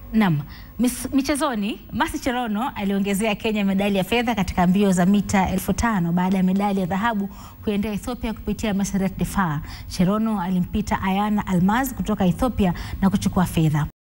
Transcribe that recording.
Naam, michezoni, Mercy Cherono aliongezea Kenya medali ya fedha katika mbio za mita 1500 baada ya medali ya dhahabu kuendea Ethiopia kupitia Meseret Defaa. Cherono alimpita Ayana Almaz kutoka Ethiopia na kuchukua fedha.